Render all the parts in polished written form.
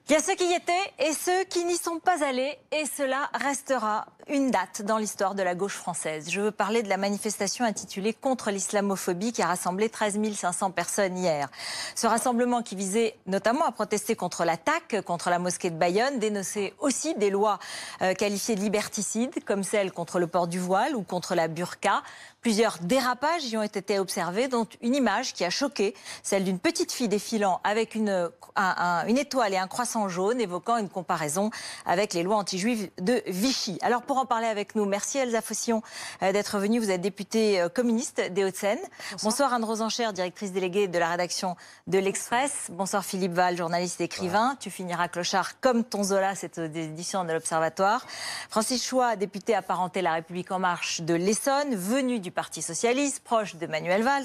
Il y a ceux qui y étaient et ceux qui n'y sont pas allés, et cela restera une date dans l'histoire de la gauche française. Je veux parler de la manifestation intitulée « Contre l'islamophobie » qui a rassemblé 13 500 personnes hier. Ce rassemblement qui visait notamment à protester contre l'attaque contre la mosquée de Bayonne, dénoncer aussi des lois qualifiées de liberticides, comme celle contre le port du voile ou contre la burqa. Plusieurs dérapages y ont été observés, dont une image qui a choqué, celle d'une petite fille défilant avec une étoile et un croissant jaune, évoquant une comparaison avec les lois anti-juives de Vichy. Alors pour en parler avec nous, merci Elsa Faucillon d'être venue. Vous êtes députée communiste des Hauts-de-Seine. Bonsoir Anne Rosenchère, directrice déléguée de la rédaction de l'Express. Bonsoir Philippe Val, journaliste et écrivain. Tu finiras clochard comme ton Zola, cette édition de l'Observatoire. Francis Choix, député apparenté La République En Marche de l'Essonne, venu du Parti Socialiste, proche de Manuel Valls.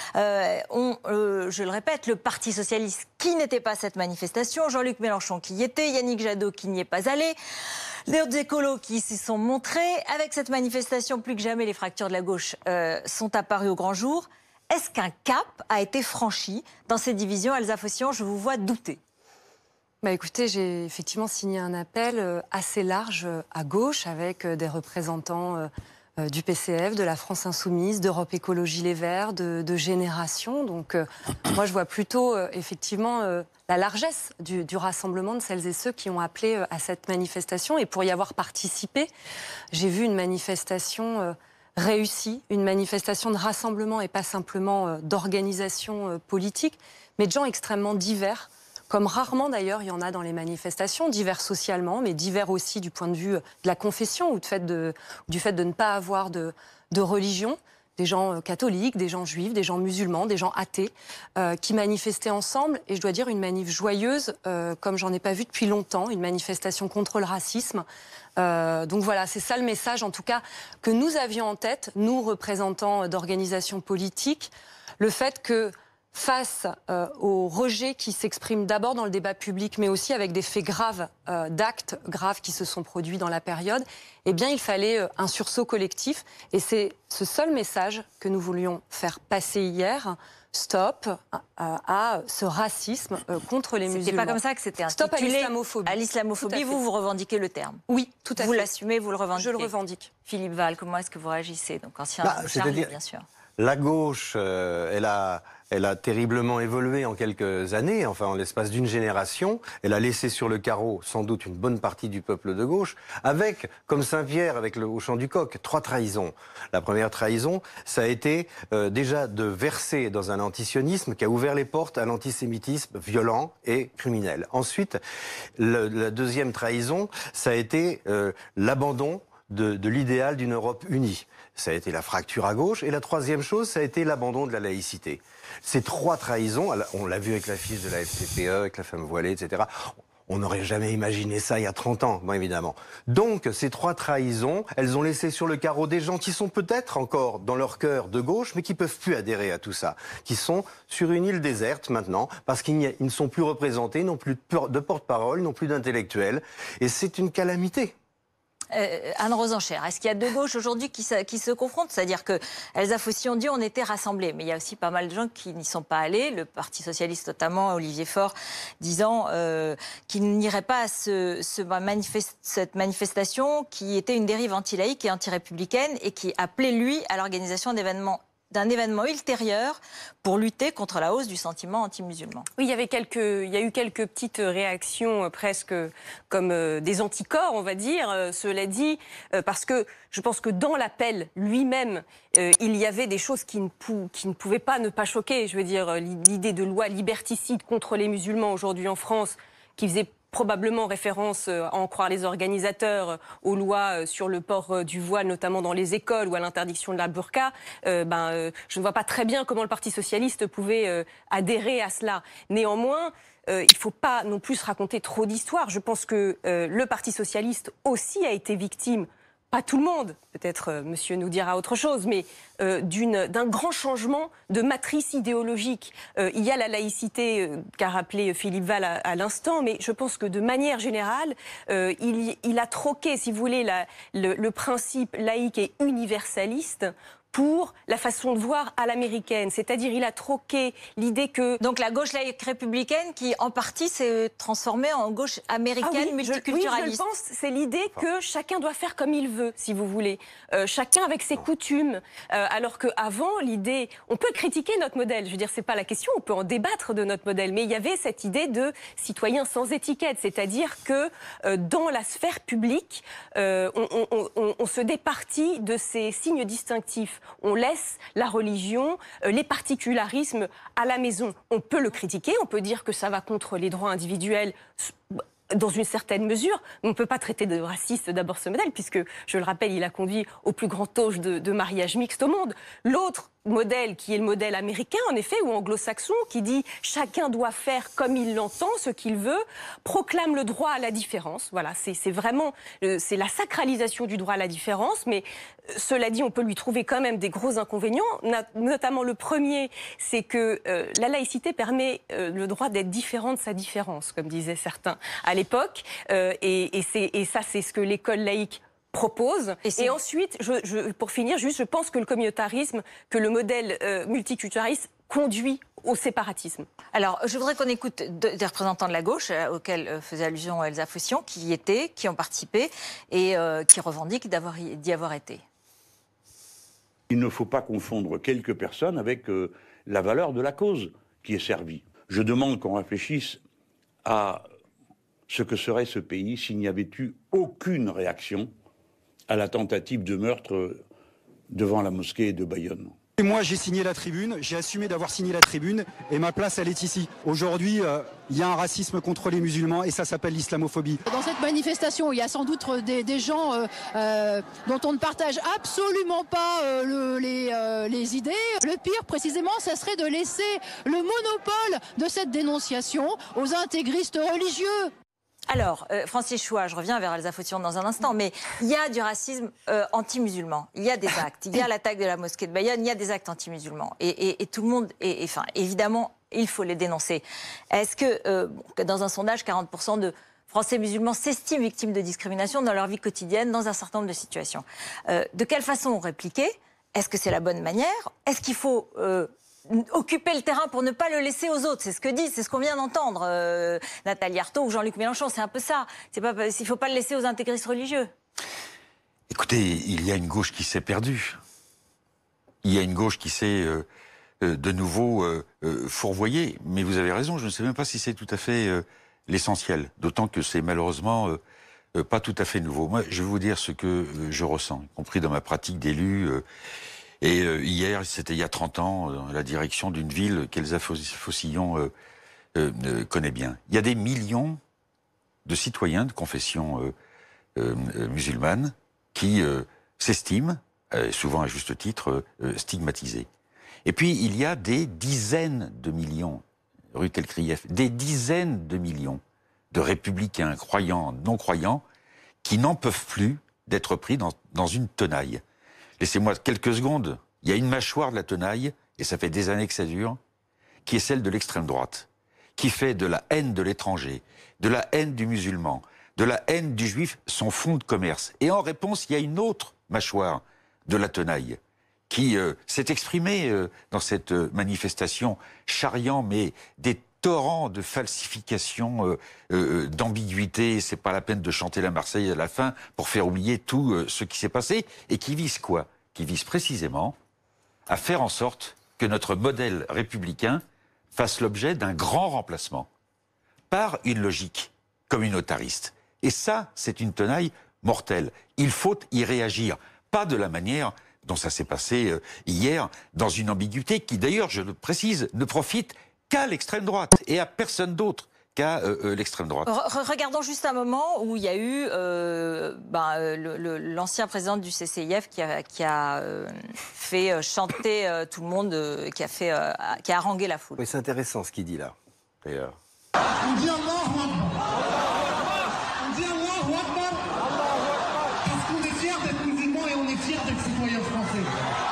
Je le répète, le Parti Socialiste qui n'était pas à cette manifestation, Jean-Luc Mélenchon qui y était, Yannick Jadot qui n'y est pas allé, les autres écolos qui s'y sont montrés. Avec cette manifestation, plus que jamais, les fractures de la gauche sont apparues au grand jour. Est-ce qu'un cap a été franchi dans ces divisions? Elsa Faucillon, je vous vois douter. Écoutez, j'ai effectivement signé un appel assez large à gauche avec des représentants du PCF, de la France Insoumise, d'Europe Écologie Les Verts, de Génération. Donc moi je vois plutôt effectivement la largesse du rassemblement de celles et ceux qui ont appelé à cette manifestation. Et pour y avoir participé, j'ai vu une manifestation réussie, une manifestation de rassemblement et pas simplement d'organisation politique, mais de gens extrêmement divers. Comme rarement d'ailleurs, il y en a dans les manifestations, divers socialement, mais divers aussi du point de vue de la confession ou du fait de ne pas avoir de religion. Des gens catholiques, des gens juifs, des gens musulmans, des gens athées, qui manifestaient ensemble. Et je dois dire une manif joyeuse, comme j'en ai pas vu depuis longtemps, une manifestation contre le racisme. Donc voilà, c'est ça le message en tout cas que nous avions en tête, nous représentants d'organisations politiques, le fait que face au rejet qui s'exprime d'abord dans le débat public, mais aussi avec des faits graves, d'actes graves qui se sont produits dans la période, eh bien, il fallait un sursaut collectif. Et c'est ce seul message que nous voulions faire passer hier. Stop à ce racisme contre les musulmans. C'était pas comme ça que c'était intitulé. Stop à l'islamophobie. À l'islamophobie, vous revendiquez le terme. Oui, tout à fait. Vous l'assumez, vous le revendiquez. Je le revendique. Philippe Val, comment est-ce que vous réagissez? Donc ancien c'est-à-dire, bien sûr. La gauche, elle a terriblement évolué en quelques années, enfin en l'espace d'une génération. Elle a laissé sur le carreau sans doute une bonne partie du peuple de gauche, avec, comme Saint-Pierre, avec au chant du coq, 3 trahisons. La première trahison, ça a été déjà de verser dans un antisionisme qui a ouvert les portes à l'antisémitisme violent et criminel. Ensuite, la deuxième trahison, ça a été l'abandon de l'idéal d'une Europe unie. Ça a été la fracture à gauche. Et la troisième chose, ça a été l'abandon de la laïcité. Ces 3 trahisons, on l'a vu avec l'affiche de la FCPE, avec la femme voilée, etc. On n'aurait jamais imaginé ça il y a 30 ans, bon, évidemment. Donc, ces 3 trahisons, elles ont laissé sur le carreau des gens qui sont peut-être encore dans leur cœur de gauche, mais qui peuvent plus adhérer à tout ça. Qui sont sur une île déserte maintenant, parce qu'ils ne sont plus représentés, n'ont plus de porte-parole, n'ont plus d'intellectuels. Et c'est une calamité. Anne Rosenchère, est-ce qu'il y a 2 gauches aujourd'hui qui se confrontent? C'est-à-dire que Elsa Faucillon dit on était rassemblés, mais il y a aussi pas mal de gens qui n'y sont pas allés, le Parti Socialiste notamment, Olivier Faure, disant qu'il n'irait pas à cette manifestation qui était une dérive anti-laïque et anti-républicaine et qui appelait, lui, à l'organisation d'un événement ultérieur pour lutter contre la hausse du sentiment anti-musulman. Oui, il y a eu quelques petites réactions presque comme des anticorps, on va dire. Cela dit, parce que je pense que dans l'appel lui-même, il y avait des choses qui ne pouvaient pas ne pas choquer. Je veux dire, l'idée de loi liberticide contre les musulmans aujourd'hui en France, qui faisait probablement référence, à en croire les organisateurs, aux lois sur le port du voile, notamment dans les écoles, ou à l'interdiction de la burqa, je ne vois pas très bien comment le Parti Socialiste pouvait adhérer à cela. Néanmoins, il ne faut pas non plus raconter trop d'histoires. Je pense que le Parti Socialiste aussi a été victime, pas tout le monde, peut-être monsieur nous dira autre chose, mais d'un grand changement de matrice idéologique. Il y a la laïcité qu'a rappelé Philippe Val à l'instant, mais je pense que de manière générale, il a troqué, si vous voulez, le principe laïque et universaliste pour la façon de voir à l'américaine. C'est-à-dire, il a troqué l'idée que... Donc la gauche laïque républicaine qui, en partie, s'est transformée en gauche américaine multiculturaliste. Oui, je pense, c'est l'idée que chacun doit faire comme il veut, si vous voulez. Chacun avec ses coutumes. Alors qu'avant, l'idée... On peut critiquer notre modèle, je veux dire, c'est pas la question, on peut en débattre de notre modèle. Mais il y avait cette idée de citoyen sans étiquette. C'est-à-dire que dans la sphère publique, on se départit de ces signes distinctifs. On laisse la religion, les particularismes à la maison. On peut le critiquer, on peut dire que ça va contre les droits individuels dans une certaine mesure. On ne peut pas traiter de raciste d'abord ce modèle, puisque, je le rappelle, il a conduit au plus grand taux de mariage mixte au monde. L'autre modèle, qui est le modèle américain, en effet, ou anglo-saxon, qui dit chacun doit faire comme il l'entend, ce qu'il veut, proclame le droit à la différence. Voilà, c'est vraiment c'est la sacralisation du droit à la différence, mais cela dit, on peut lui trouver quand même des gros inconvénients, notamment le premier, c'est que la laïcité permet le droit d'être différent de sa différence, comme disaient certains à l'époque, et ça, c'est ce que l'école laïque propose. Et ensuite, pour finir, je pense que le communautarisme, que le modèle multiculturaliste conduit au séparatisme. Alors, je voudrais qu'on écoute des représentants de la gauche, auxquels faisait allusion Elsa Faucillon, qui ont participé et qui revendiquent d'y avoir été. Il ne faut pas confondre quelques personnes avec la valeur de la cause qui est servie. Je demande qu'on réfléchisse à ce que serait ce pays s'il n'y avait eu aucune réaction à la tentative de meurtre devant la mosquée de Bayonne. Et moi, j'ai signé la tribune, j'ai assumé d'avoir signé la tribune, et ma place, elle est ici. Aujourd'hui, il y a un racisme contre les musulmans, et ça s'appelle l'islamophobie. Dans cette manifestation, il y a sans doute des gens dont on ne partage absolument pas les idées. Le pire, précisément, ça serait de laisser le monopole de cette dénonciation aux intégristes religieux. Alors, Francis Chouat, je reviens vers Elsa Faucillon dans un instant, mais il y a du racisme anti-musulman. Il y a des actes. Il y a l'attaque de la mosquée de Bayonne, il y a des actes anti-musulmans. Et tout le monde, enfin, évidemment, il faut les dénoncer. Est-ce que, dans un sondage, 40% de Français musulmans s'estiment victimes de discrimination dans leur vie quotidienne, dans un certain nombre de situations? De quelle façon répliquer? Est-ce que c'est la bonne manière? Est-ce qu'il faut... occuper le terrain pour ne pas le laisser aux autres, c'est ce qu'on vient d'entendre, Nathalie Arthaud ou Jean-Luc Mélenchon, c'est un peu ça. Il ne faut pas le laisser aux intégristes religieux. Écoutez, il y a une gauche qui s'est perdue. Il y a une gauche qui s'est de nouveau fourvoyée. Mais vous avez raison, je ne sais même pas si c'est tout à fait l'essentiel. D'autant que c'est malheureusement pas tout à fait nouveau. Moi, je vais vous dire ce que je ressens, y compris dans ma pratique d'élu. Et hier, c'était il y a 30 ans, à la direction d'une ville qu'Elsa Faucillon connaît bien. Il y a des millions de citoyens de confession musulmane qui s'estiment, souvent à juste titre, stigmatisés. Et puis, il y a des dizaines de millions, Ruth Elkrief, des dizaines de millions de républicains, croyants, non-croyants, qui n'en peuvent plus d'être pris dans une tenaille. Laissez-moi quelques secondes. Il y a une mâchoire de la tenaille, et ça fait des années que ça dure, qui est celle de l'extrême droite, qui fait de la haine de l'étranger, de la haine du musulman, de la haine du juif son fonds de commerce. Et en réponse, il y a une autre mâchoire de la tenaille qui s'est exprimée dans cette manifestation, charriant mais des torrents de falsification, d'ambiguïté. C'est pas la peine de chanter la Marseillaise à la fin pour faire oublier tout ce qui s'est passé, et qui vise quoi? Qui vise précisément à faire en sorte que notre modèle républicain fasse l'objet d'un grand remplacement par une logique communautariste. Et ça, c'est une tenaille mortelle. Il faut y réagir, pas de la manière dont ça s'est passé hier, dans une ambiguïté qui, d'ailleurs, je le précise, ne profite qu'à l'extrême droite et à personne d'autre qu'à l'extrême droite. Regardons juste un moment où il y a eu l'ancien président du CCIF qui a fait chanter tout le monde, qui a harangué la foule. Oui, c'est intéressant ce qu'il dit là, d'ailleurs. On dit Allahu Akbar. On dit Allahu Akbar. Parce qu'on est fiers d'être musulmans et on est fiers d'être citoyens français.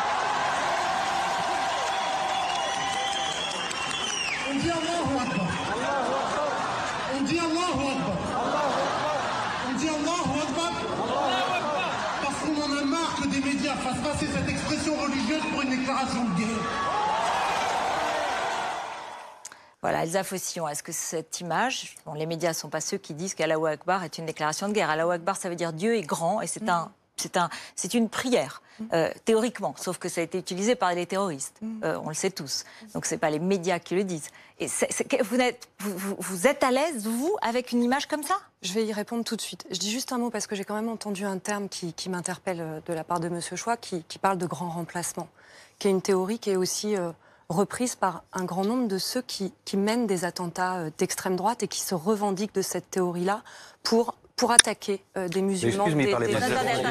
On dit Allahu Akbar. On dit Allahu Akbar. On dit Allahu Akbar. Parce qu'on en a marre que des médias fassent passer cette expression religieuse pour une déclaration de guerre. Voilà, Elsa Faucillon, est-ce que cette image, bon, les médias ne sont pas ceux qui disent qu'Allahu Akbar est une déclaration de guerre. Allahu Akbar, ça veut dire Dieu est grand et c'est une prière, théoriquement, sauf que ça a été utilisé par les terroristes. On le sait tous. Donc ce n'est pas les médias qui le disent. Et vous êtes à l'aise, vous, avec une image comme ça? Je vais y répondre tout de suite. Je dis juste un mot parce que j'ai quand même entendu un terme qui m'interpelle de la part de M. Choix, qui parle de grand remplacement, qui est une théorie qui est aussi reprise par un grand nombre de ceux qui mènent des attentats d'extrême droite et qui se revendiquent de cette théorie-là pour attaquer des musulmans. Excuse-moi, il parlait pas de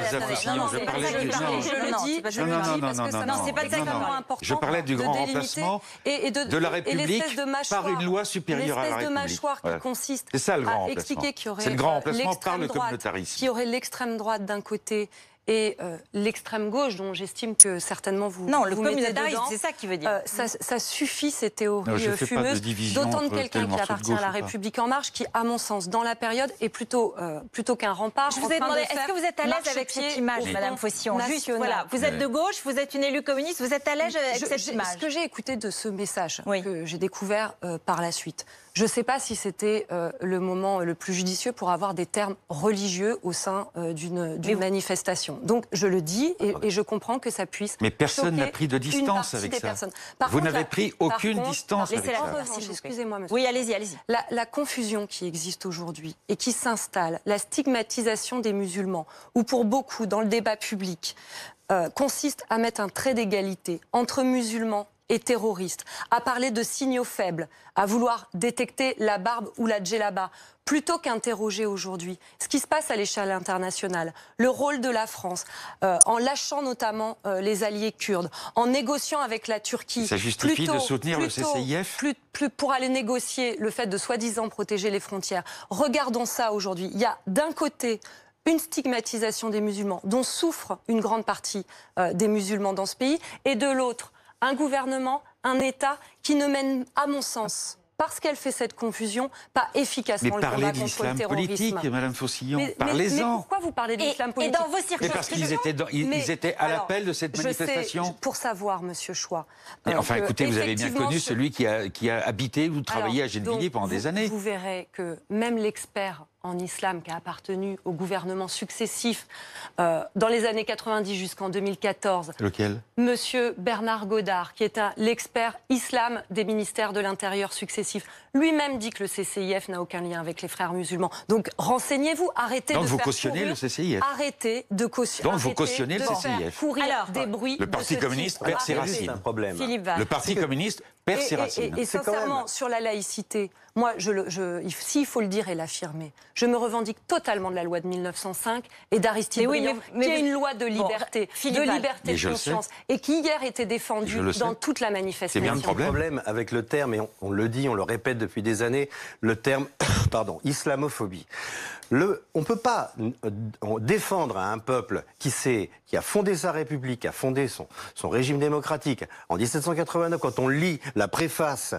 Je parlais du grand remplacement de la République par une loi supérieure à la République. L'espèce de mâchoire qui consiste à expliquer qu'il y aurait c'est le grand remplacement par le communautarisme. Qu'il y aurait l'extrême droite d'un côté et l'extrême gauche, dont j'estime que certainement vous non, le vous communautarisme, c'est ça qui veut dire. Ça suffit, ces théories fumeuses, de d'autant de quelqu'un qui appartient à la République En Marche, qui, à mon sens, dans la période, est plutôt qu'un rempart. Je vous ai demandé, est-ce que vous êtes à l'aise avec cette image, Madame Faucillon? Juste, voilà, vous êtes de gauche, vous êtes une élue communiste, vous êtes à l'aise avec cette image? Ce que j'ai écouté de ce message, que j'ai découvert par la suite, je ne sais pas si c'était le moment le plus judicieux pour avoir des termes religieux au sein d'une manifestation. Donc, je le dis et je comprends que ça puisse. Mais personne n'a pris de distance avec ça. Vous n'avez pris aucune distance avec ça. Excusez-moi, monsieur. Oui, allez-y, allez-y. La confusion qui existe aujourd'hui et qui s'installe, la stigmatisation des musulmans, ou pour beaucoup, dans le débat public, consiste à mettre un trait d'égalité entre musulmans et terroristes, à parler de signaux faibles, à vouloir détecter la barbe ou la djellaba, plutôt qu'interroger aujourd'hui ce qui se passe à l'échelle internationale, le rôle de la France, en lâchant notamment les alliés kurdes, en négociant avec la Turquie. Ça justifie de soutenir le CCIF pour aller négocier le fait de soi-disant protéger les frontières. Regardons ça aujourd'hui. Il y a d'un côté une stigmatisation des musulmans, dont souffre une grande partie des musulmans dans ce pays, et de l'autre, un gouvernement, un État qui ne mène, à mon sens, parce qu'elle fait cette confusion, pas efficacement le combat contre le terrorisme. Mais parlez de l'islam politique, Madame Faucillon, parlez-en. Mais pourquoi vous parlez de l'islam politique? Et dans vos circonstances. Mais parce qu'ils étaient à l'appel de cette manifestation. Sais, pour savoir, Monsieur Choix. Enfin, écoutez, vous avez bien connu celui qui a habité ou travaillé à Gennevilliers pendant des années. Vous verrez que même l'expert en islam qui a appartenu au gouvernement successif dans les années 90 jusqu'en 2014. Lequel? Monsieur Bernard Godard, qui est l'expert islam des ministères de l'Intérieur successifs, lui-même dit que le CCIF n'a aucun lien avec les frères musulmans. Donc renseignez-vous, arrêtez de faire courir... Donc vous cautionnez le CCIF? Arrêtez de cautionner... Donc vous cautionnez le CCIF? Courir des bruits. Le Parti communiste perd ses racines. Le Parti communiste perd ses racines. Et sincèrement, sur la laïcité, moi, s'il faut le dire et l'affirmer, je me revendique totalement de la loi de 1905 et d'Aristide Briand, qui est une loi de liberté, de conscience, et qui hier était défendue dans toute la manifestation. C'est bien le problème avec le terme, et on le dit, on le répète depuis des années, le terme, islamophobie. On ne peut pas défendre un peuple qui a fondé sa République, qui a fondé son régime démocratique en 1789. Quand on lit la préface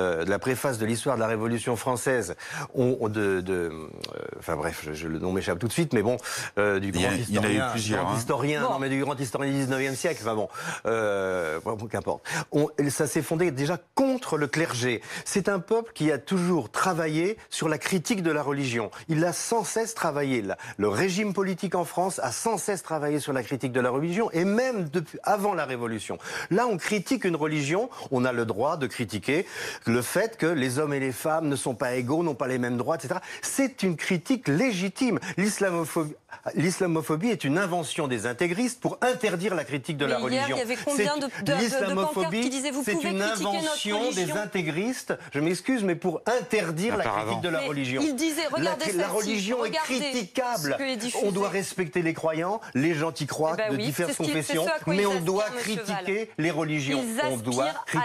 de l'histoire de la Révolution française, enfin bref, le nom m'échappe tout de suite, mais bon, du grand historien du 19e siècle, enfin bon, qu'importe. Ça s'est fondé déjà contre le clergé. C'est un peuple qui a toujours travaillé sur la critique de la religion. Il a sans cesse travaillé. Le régime politique en France a sans cesse travaillé sur la critique de la religion, et même avant la Révolution. Là, on critique une religion, on a le droit de critiquer le fait que les hommes et les femmes ne sont pas égaux, n'ont pas les mêmes droits, etc. C'est une critique légitime. L'islamophobie est une invention des intégristes pour interdire la critique de la religion. Il y avait combien de pancartes qui disaient vous pouvez critiquer notre religion? C'est une invention des intégristes, je m'excuse, mais pour interdire la critique de la religion. Il disait, regardez la religion est critiquable. On doit respecter les croyants, les gens qui croient de diverses confessions, mais on doit critiquer les religions. Ils aspirent à du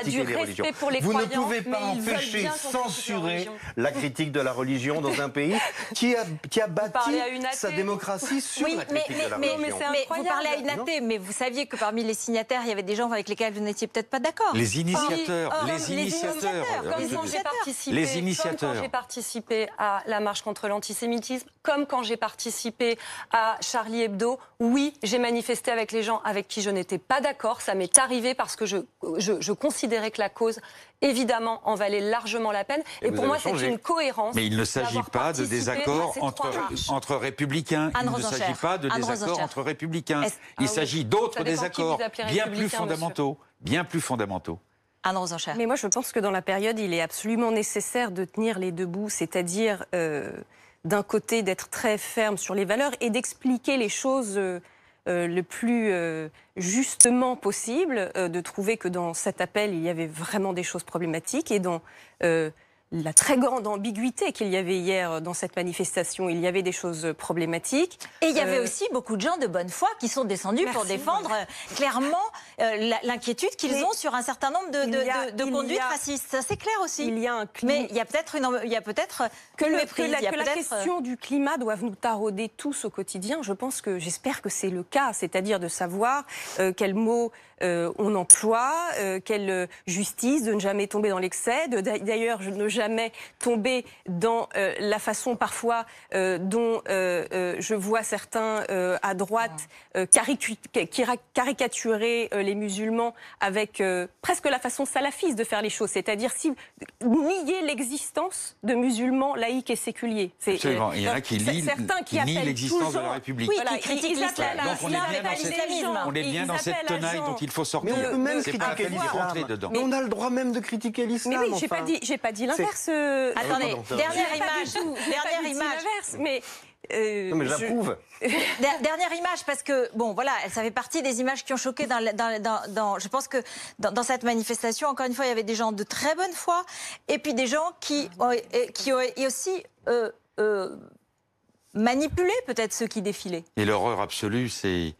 religion. pour les Vous ne croyants, pouvez pas mais ils veulent empêcher, bien qu'on critique la censurer religion. la critique de la religion dans un pays qui a bâti parlez à une sa athée. démocratie sur la critique de la religion. mais c'est Mais vous parlez à une athée, mais vous saviez que parmi les signataires, il y avait des gens avec lesquels vous n'étiez peut-être pas d'accord. Les initiateurs, Or, les initiateurs. comme Comme quand j'ai participé, Les comme quand initiateurs. j'ai participé à la marche contre l'antisémitisme, comme quand j'ai participé à Charlie Hebdo, oui, j'ai manifesté avec les gens avec qui je n'étais pas d'accord. Ça m'est arrivé parce que je considérais que la cause, évidemment, en valait largement la peine. Et vous pour moi, avez c'est changé. une cohérence. Mais il ne s'agit d'avoir pas de participé désaccords à ces trois marches. entre républicains. Anne Il ne s'agit Rosencher. pas de Anne désaccords Rosencher. entre républicains. Est-ce- Il s'agit d'autres Ça dépend qui désaccords vous appelez bien plus républicain, fondamentaux. Bien plus fondamentaux. Anne Rosencher. Mais moi, je pense que dans la période, il est absolument nécessaire de tenir les deux bouts, c'est-à-dire d'un côté d'être très ferme sur les valeurs et d'expliquer les choses le plus justement possible, de trouver que dans cet appel, il y avait vraiment des choses problématiques et dans la très grande ambiguïté qu'il y avait hier dans cette manifestation, il y avait des choses problématiques. Et il y avait aussi beaucoup de gens de bonne foi qui sont descendus pour Merci. défendre clairement l'inquiétude qu'ils Mais ont sur un certain nombre de conduites racistes. Ça, c'est clair aussi. Il y a un climat. Mais il y a peut-être Que une la méprise. Il y a peut-être- question du climat doive nous tarauder tous au quotidien. J'espère que c'est le cas, c'est-à-dire de savoir quels mots on emploie, quelle justice, de ne jamais tomber dans l'excès, d'ailleurs je ne jamais tomber dans la façon parfois dont je vois certains à droite caricaturer les musulmans avec presque la façon salafiste de faire les choses, c'est-à-dire nier l'existence de musulmans laïcs et séculiers. Absolument. Il y en a qui nient l'existence de la République. Oui, Voilà, qui critiquent ils appellent l'islam. Donc on est bien dans cette tenaille dont il faut sortir. Mais on peut même C'est pas la critiquer peine d'y rentrer l'islam. dedans. Mais on a le droit même de critiquer Mais l'islam. oui, j'ai pas dit l'inverse. Attendez, pardon. dernière J'ai pas image. du tout- j'ai pas Dernière dit image. l'inverse, mais Non, mais j'approuve. Dernière image, parce que, bon, voilà, ça fait partie des images qui ont choqué je pense que dans cette manifestation, encore une fois, il y avait des gens de très bonne foi, et puis des gens qui ont aussi manipulé peut-être ceux qui défilaient. Et l'horreur absolue, c'est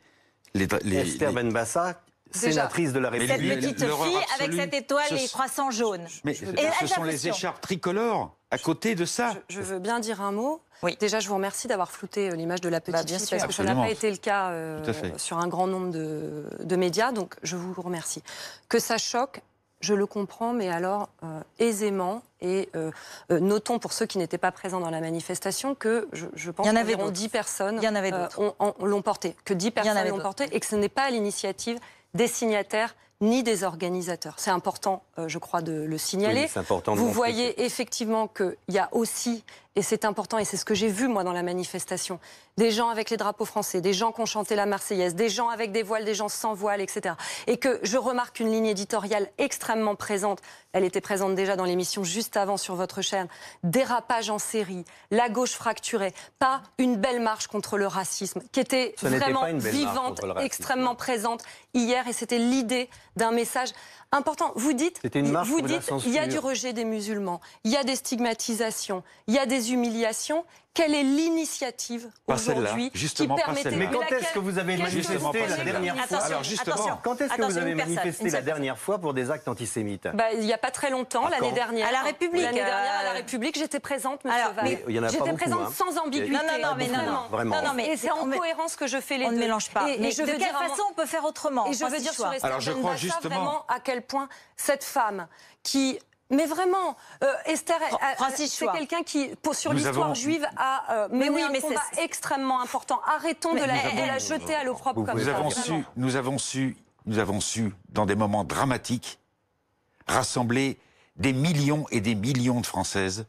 Esther Benbassa, sénatrice de la Mais Cette République. petite l'horreur fille avec absolue, cette étoile ce- et les croissants jaunes. Mais Et ce elle sont a les l'impression. écharpes tricolores à côté de ça. Je veux bien dire un mot. Oui. Déjà, je vous remercie d'avoir flouté l'image de la petite bien fille, sûr. parce que ça n'a Absolument. pas été le cas Tout à fait. sur un grand nombre de médias, donc je vous remercie. Que ça choque, je le comprends, mais alors aisément. Et notons pour ceux qui n'étaient pas présents dans la manifestation que je pense Il y en avait qu'environ d'autres. 10 personnes Il y en avait d'autres. l'ont porté, que 10 en personnes avait l'ont d'autres. porté et que ce n'est pas à l'initiative des signataires ni des organisateurs. C'est important, je crois, de le signaler. Oui, c'est important de Vous montrer voyez effectivement qu'il y a aussi, et c'est important, et c'est ce que j'ai vu moi dans la manifestation, des gens avec les drapeaux français, des gens qui ont chanté la Marseillaise, des gens avec des voiles, des gens sans voile, etc. Et que je remarque une ligne éditoriale extrêmement présente. Elle était présente déjà dans l'émission juste avant sur votre chaîne. Dérapage en série, la gauche fracturée, pas une belle marche contre le racisme, qui était Ce n'était vraiment pas une belle marche vivante, contre le racisme. extrêmement présente hier, et c'était l'idée d'un message important. Vous dites, C'était une marche contre la il y a censure. du rejet des musulmans, il y a des stigmatisations, il y a des humiliations. Quelle est l'initiative Pas celle-là, aujourd'hui qui justement, pas permettait... celle-là. Mais quand est-ce que vous avez Qu'est-ce que manifesté vous la pensez dernière fois Attention, Alors, justement, attention. Quand est-ce que vous Attention, avez une personne, manifesté une la seule dernière fois pour des actes antisémites? Il n'y a pas très longtemps, Ah, l'année quand dernière. À la République, L'année dernière, à la République, j'étais présente, monsieur Alors, Valls. mais il y en a pas J'étais beaucoup, présente hein. sans ambiguïté. Non, mais non, non. Vraiment. Non, mais Et c'est en on met- cohérence que je fais les on deux. ne mélange pas. Et Mais je de veux quelle dire un mot- façon on peut faire autrement? Et je veux dire sur Esther Alors, je crois Benbassa, justement- vraiment à quel point cette femme qui... Mais vraiment, Esther, Francis c'est Choix. quelqu'un qui, sur Nous l'histoire avons- juive, a mené oui, un mais combat c'est- extrêmement important. Arrêtons de la jeter à l'opprobre Vous comme pouvez ça. pas Nous avons su, dans des moments dramatiques, rassembler des millions et des millions de Françaises,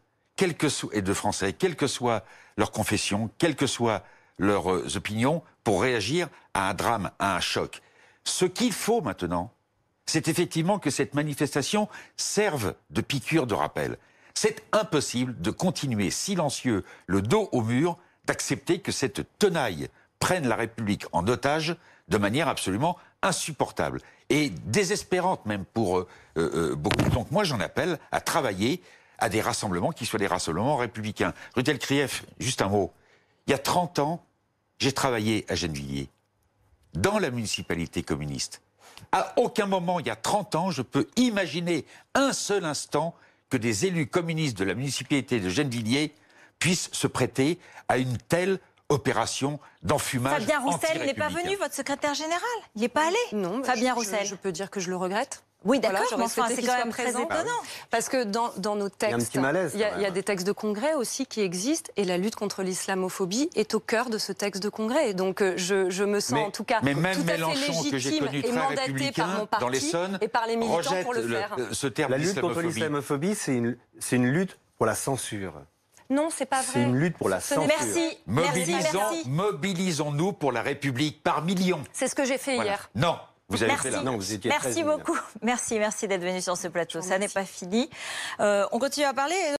et de Français, quelle que soit leur confession, quelles que soient leurs opinions, pour réagir à un drame, à un choc. Ce qu'il faut maintenant, c'est effectivement que cette manifestation serve de piqûre de rappel. C'est impossible de continuer silencieux, le dos au mur, d'accepter que cette tenaille prenne la République en otage de manière absolument insupportable et désespérante même pour beaucoup. Donc moi j'en appelle à travailler à des rassemblements qui soient des rassemblements républicains. Rutel Krief, juste un mot. Il y a 30 ans, j'ai travaillé à Gennevilliers, dans la municipalité communiste, À aucun moment, il y a 30 ans, je peux imaginer un seul instant que des élus communistes de la municipalité de Gennevilliers puissent se prêter à une telle opération d'enfumage. Fabien Roussel n'est pas venu, votre secrétaire général? Il n'est pas allé? Non, Fabien Roussel. Je peux dire que je le regrette. Oui, d'accord, Voilà, mais enfin, c'est quand même très présent. étonnant. Parce que dans nos textes, Il y a un petit malaise, il y a quand même. des textes de congrès aussi qui existent, et la lutte contre l'islamophobie est au cœur de ce texte de congrès. Donc je me sens en tout cas mais même tout à fait Mélenchon, que j'ai légitime connu et très mandatée par républicain mon dans parti l'Essonne, et par les militants rejette pour le faire. ce terme La lutte contre d'islamophobie. l'islamophobie, c'est une lutte pour la censure. Non, c'est pas vrai. C'est une lutte pour la Ce n'est- censure. Merci. Mobilisons-nous pour la République par millions. C'est ce que j'ai fait Voilà. hier. Non, vous avez fait Merci. là. Non, vous étiez très Merci éminent. beaucoup. Merci d'être venu sur ce plateau. Je vous Ça n'est remercie. pas fini. On continue à parler.